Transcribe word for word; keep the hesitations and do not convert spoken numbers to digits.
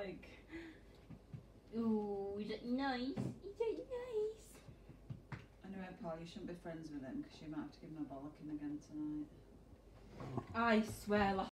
like? Ooh, is it nice? Is it nice? Anyway, Paul, you shouldn't be friends with him because you might have to give him a bollocking again tonight. I swear,